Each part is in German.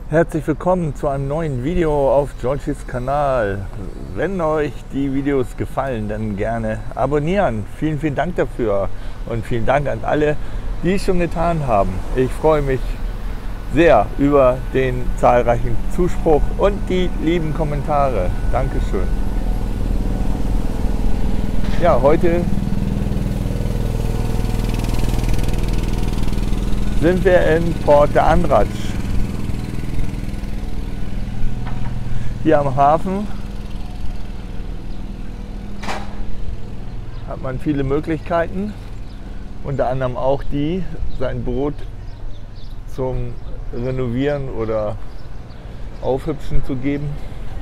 Herzlich willkommen zu einem neuen Video auf Georgies Kanal. Wenn euch die Videos gefallen, dann gerne abonnieren. Vielen, vielen Dank dafür und vielen Dank an alle, die es schon getan haben. Ich freue mich sehr über den zahlreichen Zuspruch und die lieben Kommentare. Dankeschön. Ja, heute sind wir in Port de Andratx. Hier am Hafen hat man viele Möglichkeiten, unter anderem auch die, sein Boot zum Renovieren oder Aufhübschen zu geben.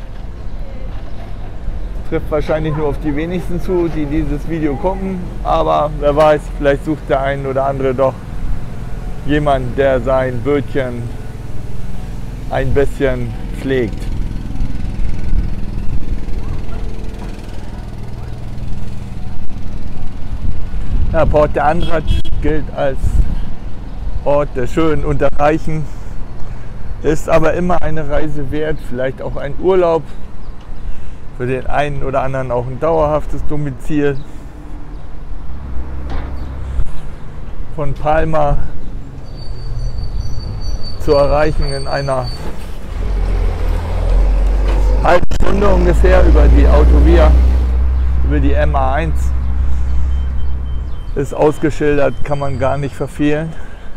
Trifft wahrscheinlich nur auf die wenigsten zu, die dieses Video gucken, aber wer weiß, vielleicht sucht der ein oder andere doch jemand, der sein Bötchen ein bisschen pflegt. Ja, Port de Andratx gilt als Ort der schönen Unterreichen, ist aber immer eine Reise wert, vielleicht auch ein Urlaub, für den einen oder anderen auch ein dauerhaftes Domizil. Von Palma zu erreichen in einer halben Stunde ungefähr über die Autovia, über die MA1. Ist ausgeschildert, kann man gar nicht verfehlen.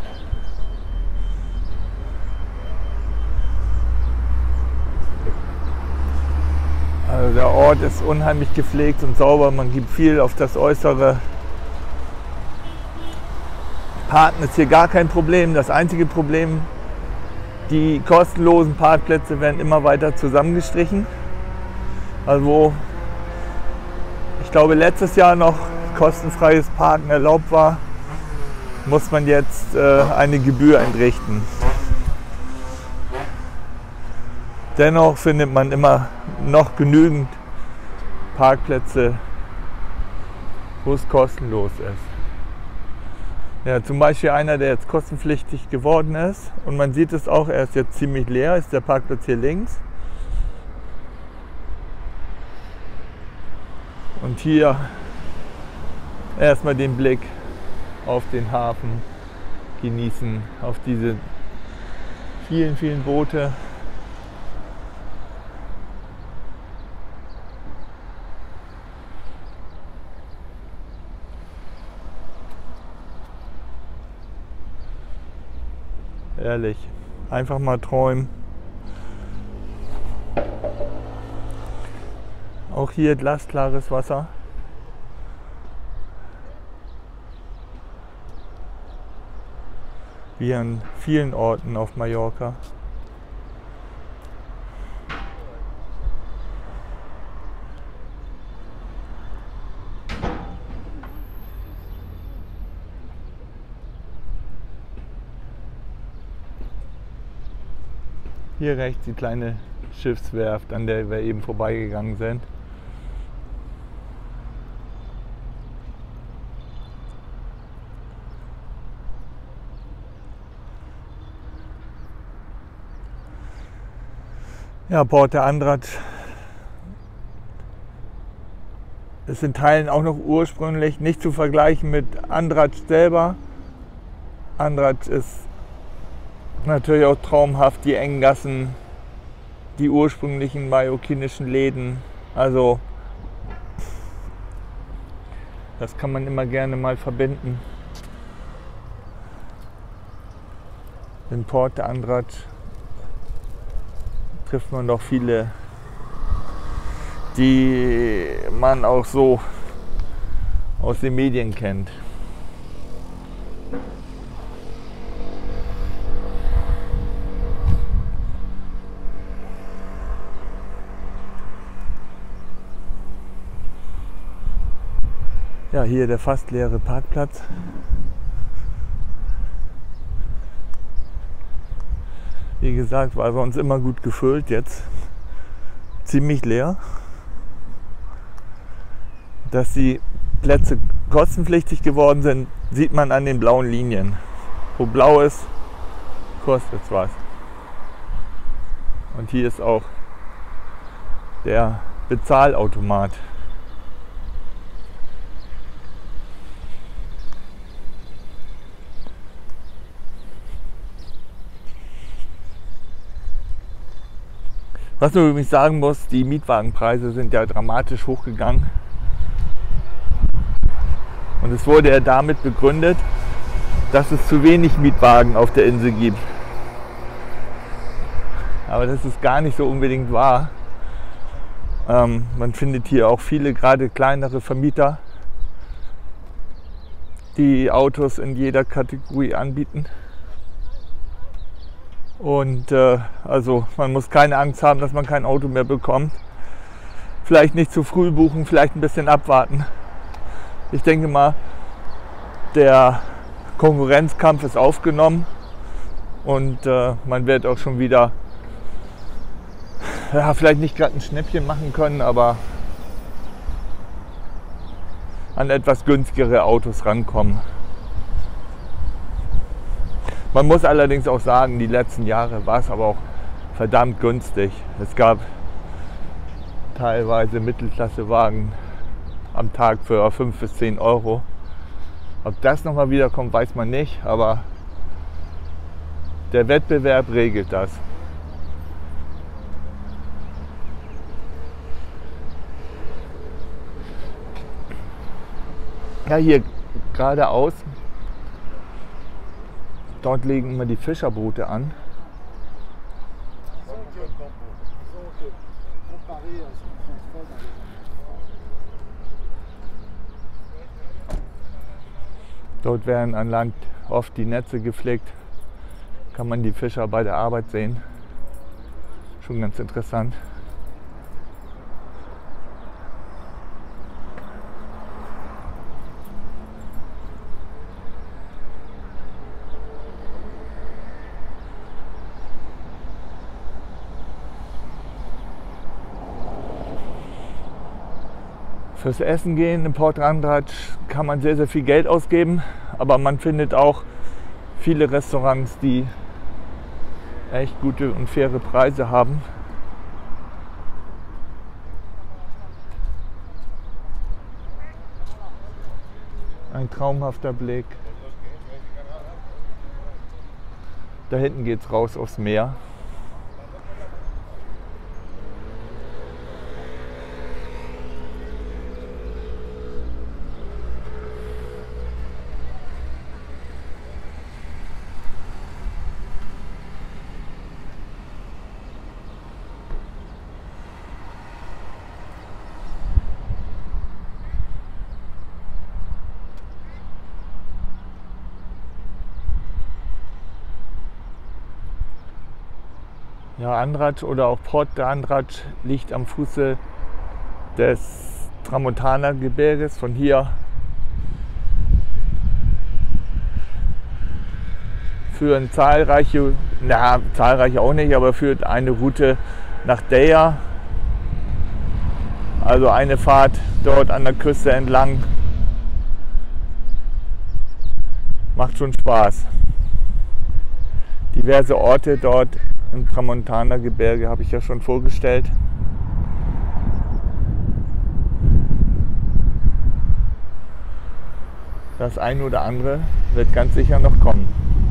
Also der Ort ist unheimlich gepflegt und sauber, man gibt viel auf das Äußere. Parken ist hier gar kein Problem. Das einzige Problem, die kostenlosen Parkplätze werden immer weiter zusammengestrichen. Also ich glaube letztes Jahr noch kostenfreies Parken erlaubt war, muss man jetzt eine Gebühr entrichten. Dennoch findet man immer noch genügend Parkplätze, wo es kostenlos ist. Ja, zum Beispiel einer, der jetzt kostenpflichtig geworden ist, und man sieht es auch, er ist jetzt ziemlich leer, ist der Parkplatz hier links. Und hier erstmal den Blick auf den Hafen genießen, auf diese vielen, vielen Boote. Ehrlich, einfach mal träumen. Auch hier glasklares Wasser. Wie an vielen Orten auf Mallorca. Hier rechts die kleine Schiffswerft, an der wir eben vorbeigegangen sind. Ja, Port de Andratx ist in Teilen auch noch ursprünglich nicht zu vergleichen mit Andratx selber. Andratx ist natürlich auch traumhaft, die engen Gassen, die ursprünglichen mallorquinischen Läden. Also das kann man immer gerne mal verbinden. In Port de Andratx trifft man doch viele, die man auch so aus den Medien kennt. Ja, hier der fast leere Parkplatz. Wie gesagt, war bei uns immer gut gefüllt, jetzt ziemlich leer. Dass die Plätze kostenpflichtig geworden sind, sieht man an den blauen Linien. Wo blau ist, kostet es was. Und hier ist auch der Bezahlautomat. Was man übrigens sagen muss, die Mietwagenpreise sind ja dramatisch hochgegangen. Und es wurde ja damit begründet, dass es zu wenig Mietwagen auf der Insel gibt. Aber das ist gar nicht so unbedingt wahr. Man findet hier auch viele, gerade kleinere Vermieter, die Autos in jeder Kategorie anbieten. Und also man muss keine Angst haben, dass man kein Auto mehr bekommt. Vielleicht nicht zu früh buchen, vielleicht ein bisschen abwarten. Ich denke mal, der Konkurrenzkampf ist aufgenommen und man wird auch schon wieder, ja, vielleicht nicht gerade ein Schnäppchen machen können, aber an etwas günstigere Autos rankommen. Man muss allerdings auch sagen, die letzten Jahre war es aber auch verdammt günstig. Es gab teilweise Mittelklassewagen am Tag für 5 bis 10 Euro. Ob das nochmal wiederkommt, weiß man nicht, aber der Wettbewerb regelt das. Ja, hier geradeaus, dort legen immer die Fischerboote an. Dort werden an Land oft die Netze gepflegt. Kann man die Fischer bei der Arbeit sehen. Schon ganz interessant. Fürs Essen gehen in Port Andratx kann man sehr, sehr viel Geld ausgeben, aber man findet auch viele Restaurants, die echt gute und faire Preise haben. Ein traumhafter Blick. Da hinten geht es raus aufs Meer. Ja, Andratx oder auch Port d'Andratx liegt am Fuße des Tramontana-Gebirges. Von hier führen zahlreiche auch nicht, aber führt eine Route nach Deira. Also eine Fahrt dort an der Küste entlang. Macht schon Spaß. Diverse Orte dort im Tramontana-Gebirge habe ich ja schon vorgestellt. Das eine oder andere wird ganz sicher noch kommen.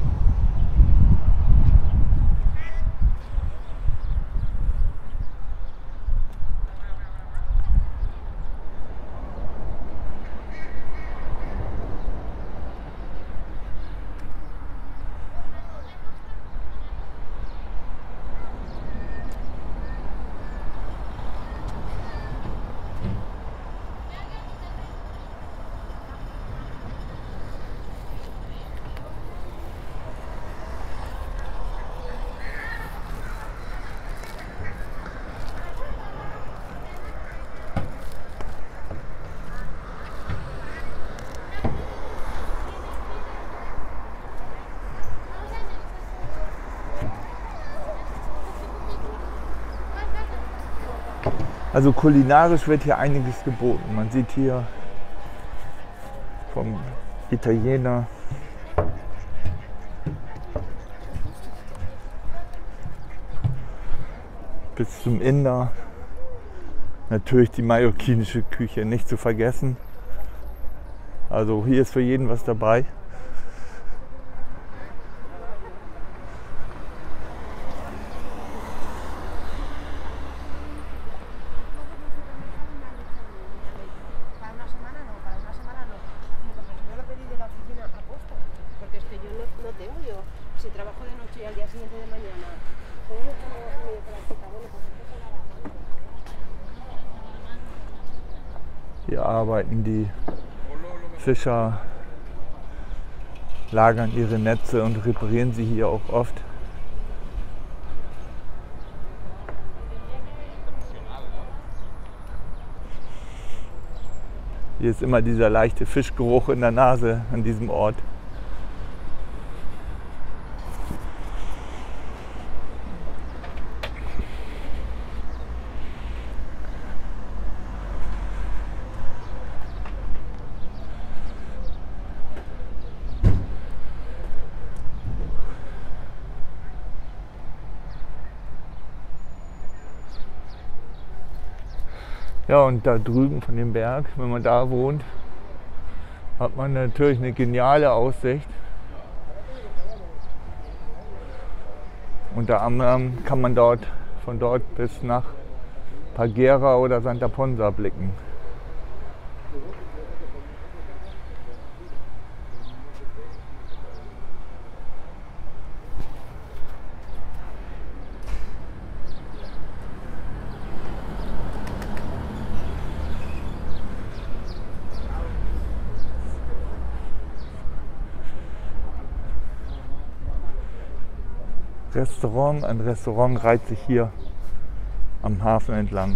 Also kulinarisch wird hier einiges geboten. Man sieht hier vom Italiener bis zum Inder. Natürlich die mallorquinische Küche nicht zu vergessen. Also hier ist für jeden was dabei. Hier arbeiten die Fischer, lagern ihre Netze und reparieren sie hier auch oft. Hier ist immer dieser leichte Fischgeruch in der Nase an diesem Ort. Ja, und da drüben von dem Berg, wenn man da wohnt, hat man natürlich eine geniale Aussicht. Unter anderem kann man von dort bis nach Pagera oder Santa Ponsa blicken. Ein Restaurant reiht sich hier am Hafen entlang.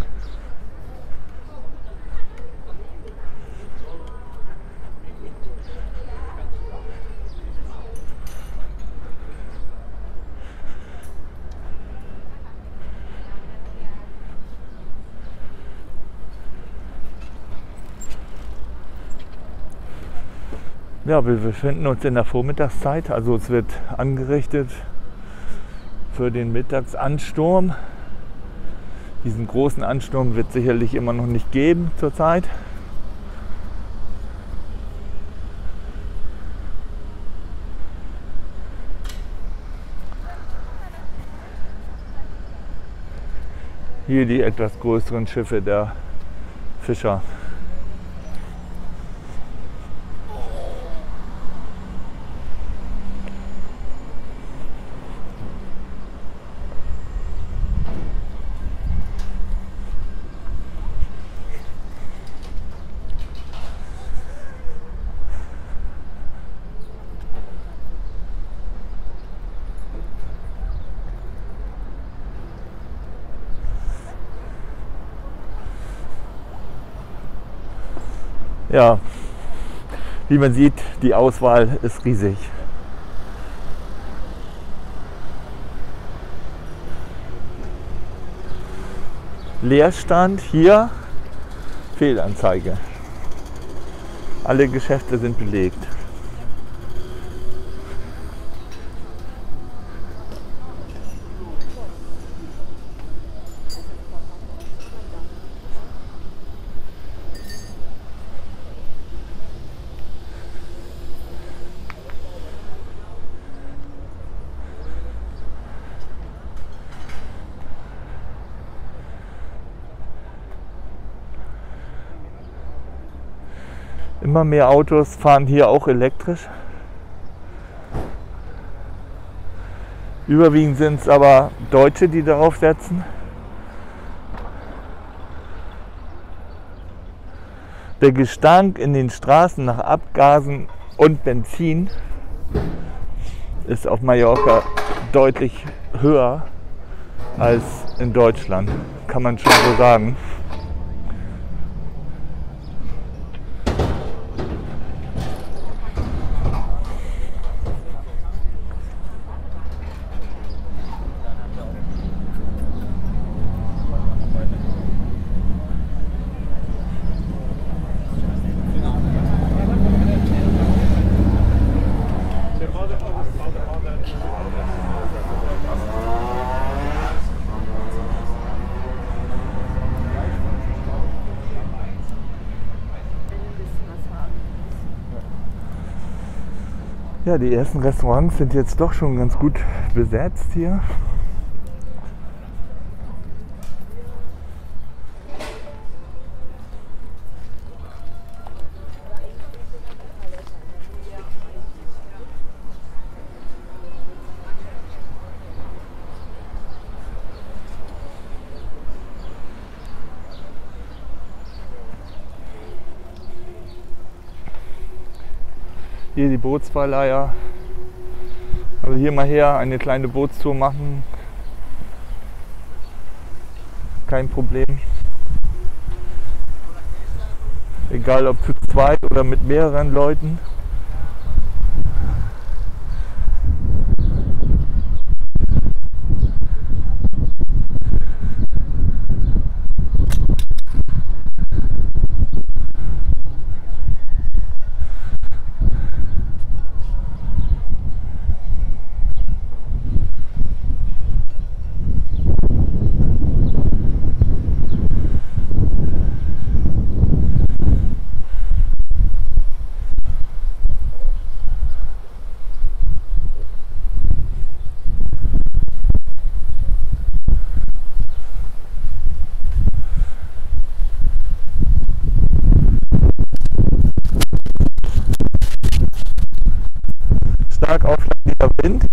Ja, wir befinden uns in der Vormittagszeit, also es wird angerichtet für den Mittagsansturm. Diesen großen Ansturm wird es sicherlich immer noch nicht geben zurzeit. Hier die etwas größeren Schiffe der Fischer. Ja, wie man sieht, die Auswahl ist riesig. Leerstand hier, Fehlanzeige. Alle Geschäfte sind belegt. Immer mehr Autos fahren hier auch elektrisch. Überwiegend sind es aber Deutsche, die darauf setzen. Der Gestank in den Straßen nach Abgasen und Benzin ist auf Mallorca deutlich höher als in Deutschland, kann man schon so sagen. Ja, die ersten Restaurants sind jetzt doch schon ganz gut besetzt hier. Hier die Bootsverleiher. Also hier mal her eine kleine Bootstour machen. Kein Problem. Egal ob zu zweit oder mit mehreren Leuten. Stark aufschlagender Wind.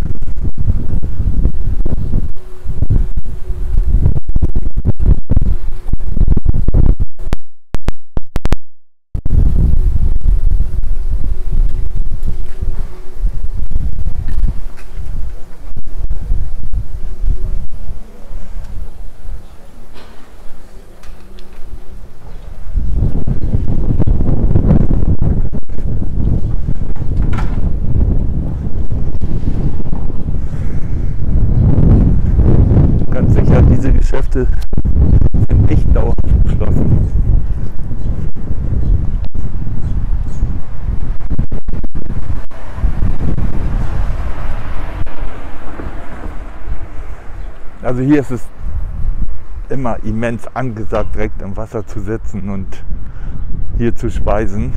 Ganz sicher, diese Geschäfte sind nicht dauerhaft geschlossen. Also hier ist es immer immens angesagt, direkt im Wasser zu sitzen und hier zu speisen.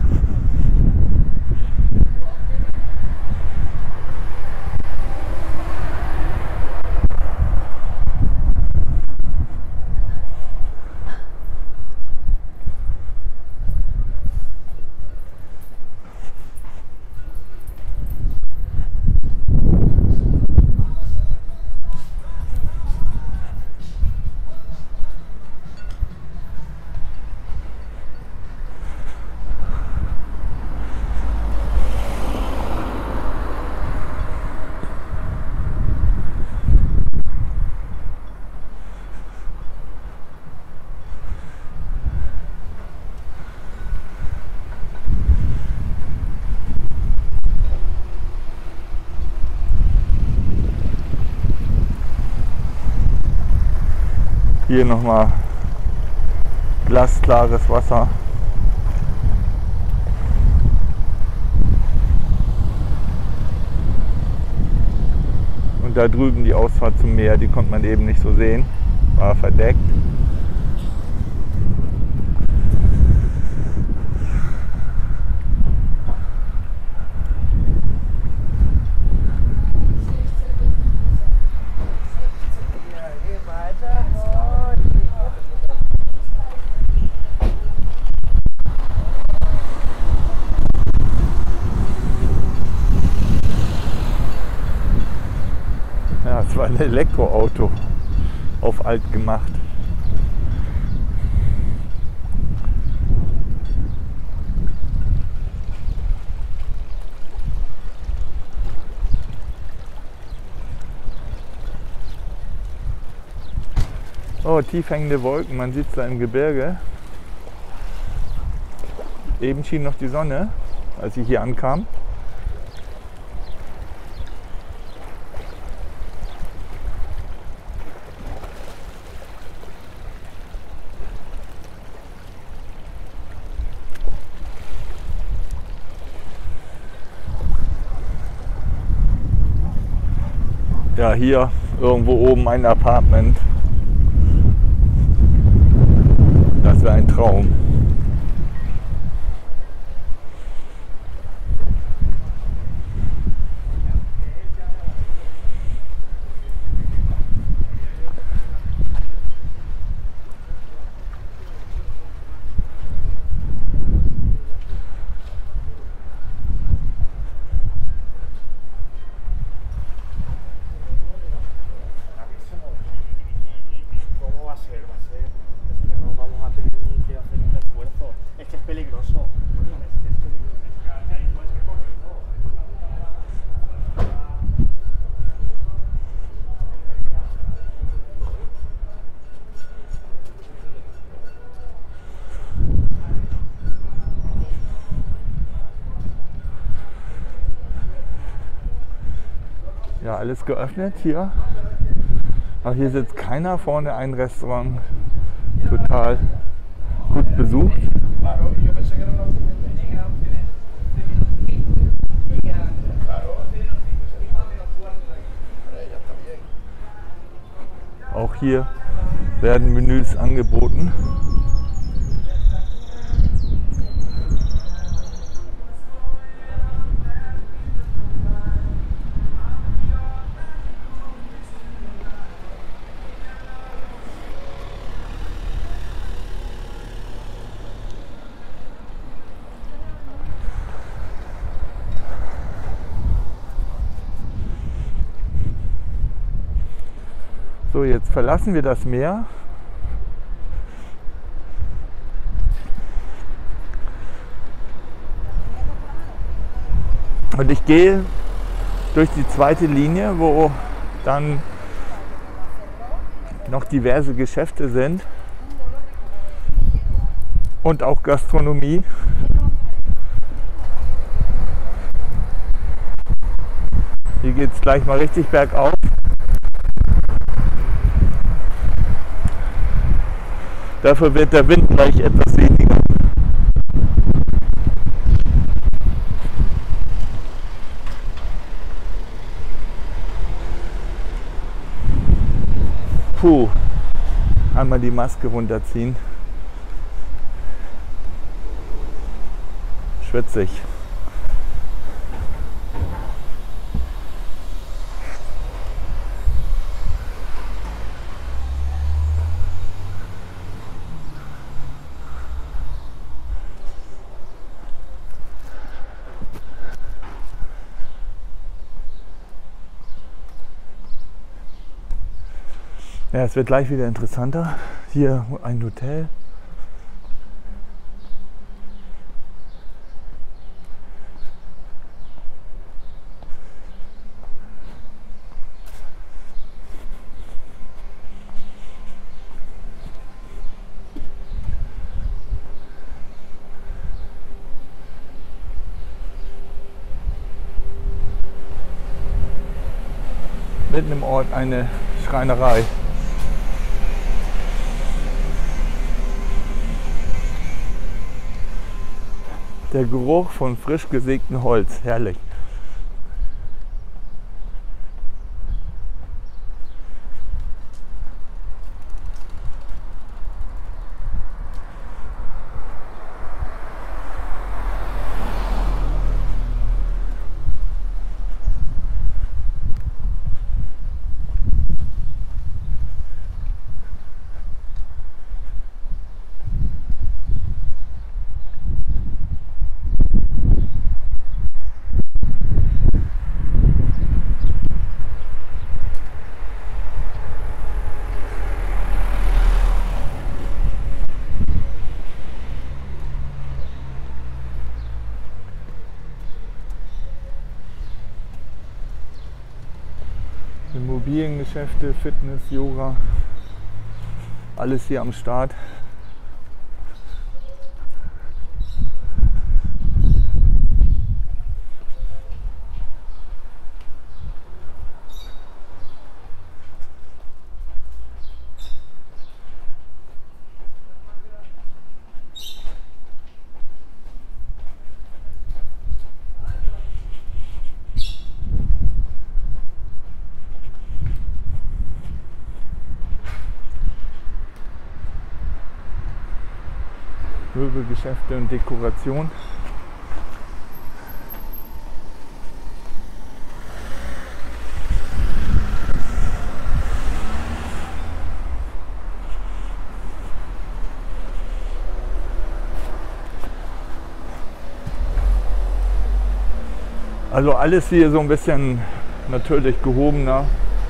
Hier nochmal glasklares Wasser. Und da drüben die Ausfahrt zum Meer, die konnte man eben nicht so sehen, war verdeckt. Ja, es war ein Elektroauto auf alt gemacht. Oh, tief hängende Wolken, man sieht es da im Gebirge. Eben schien noch die Sonne, als ich hier ankam. Ja, hier irgendwo oben ein Apartment. Das wäre ein Traum. Ja, alles geöffnet hier. Aber hier sitzt keiner, vorne ein Restaurant, total gut besucht. Auch hier werden Menüs angeboten. So, jetzt verlassen wir das Meer. Und ich gehe durch die zweite Linie, wo dann noch diverse Geschäfte sind und auch Gastronomie. Hier geht es gleich mal richtig bergauf. Dafür wird der Wind gleich etwas weniger. Puh, einmal die Maske runterziehen. Schwitzig. Ja, es wird gleich wieder interessanter. Hier ein Hotel. Mitten im Ort eine Schreinerei. Der Geruch von frisch gesägtem Holz, herrlich. Immobiliengeschäfte, Fitness, Yoga, alles hier am Start. Möbelgeschäfte und Dekoration. Also alles hier so ein bisschen natürlich gehobener.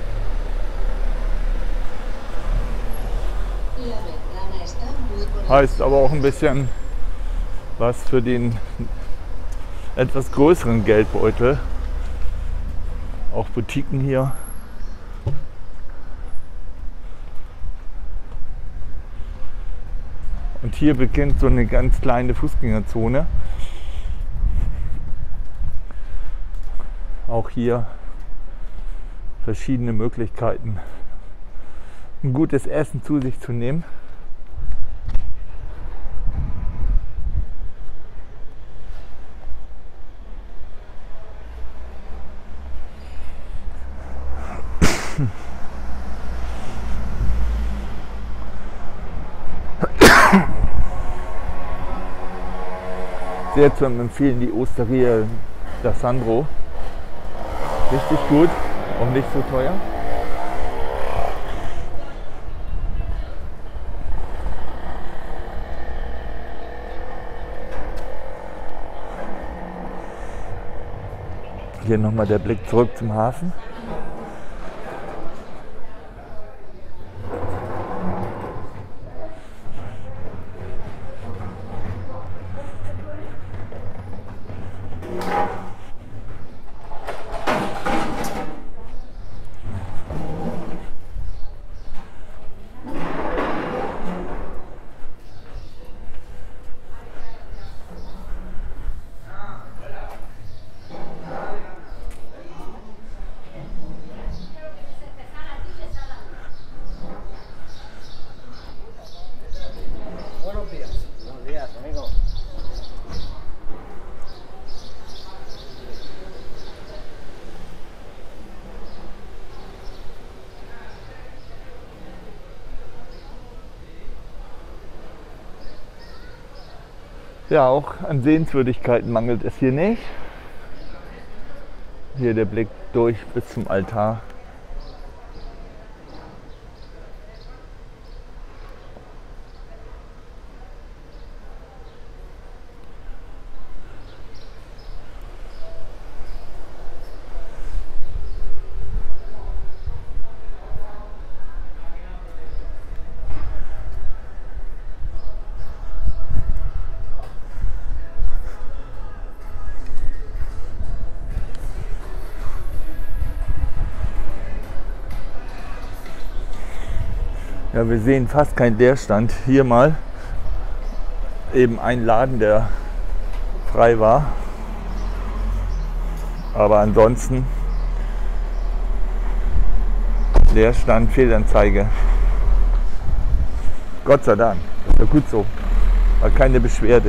Heißt aber auch ein bisschen was für den etwas größeren Geldbeutel. Auch Boutiquen hier. Und hier beginnt so eine ganz kleine Fußgängerzone. Auch hier verschiedene Möglichkeiten, ein gutes Essen zu sich zu nehmen. Sehr zu empfehlen die Osteria da Sandro. Richtig gut und nicht so teuer. Hier nochmal der Blick zurück zum Hafen. Ja, auch an Sehenswürdigkeiten mangelt es hier nicht. Hier der Blick durch bis zum Altar. Ja, wir sehen fast keinen Leerstand. Hier mal eben ein Laden, der frei war. Aber ansonsten Leerstand, Fehlanzeige. Gott sei Dank. Ist ja gut so. War keine Beschwerde.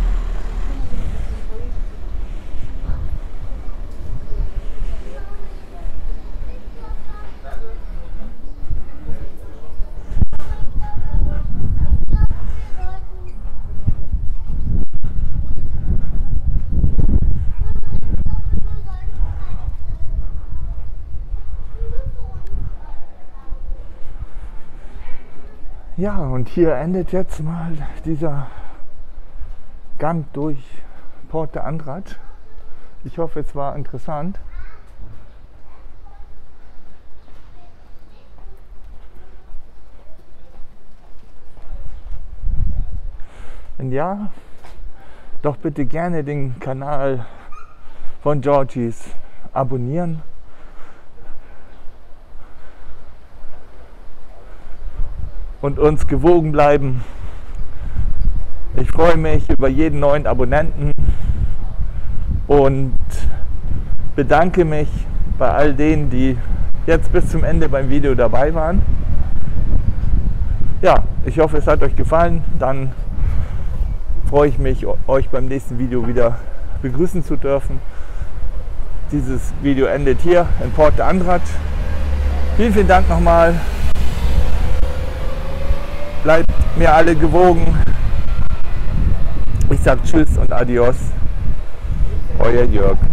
Ja, und hier endet jetzt mal dieser Gang durch Port Andratx. Ich hoffe, es war interessant. Wenn ja, doch bitte gerne den Kanal von Georgies abonnieren. Und uns gewogen bleiben. Ich freue mich über jeden neuen Abonnenten und bedanke mich bei all denen, die jetzt bis zum Ende beim Video dabei waren. Ja, ich hoffe, es hat euch gefallen. Dann freue ich mich, euch beim nächsten Video wieder begrüßen zu dürfen. Dieses Video endet hier in Port Andratx. Vielen, vielen Dank nochmal. Bleibt mir alle gewogen. Ich sage Tschüss und Adios. Euer Jörg.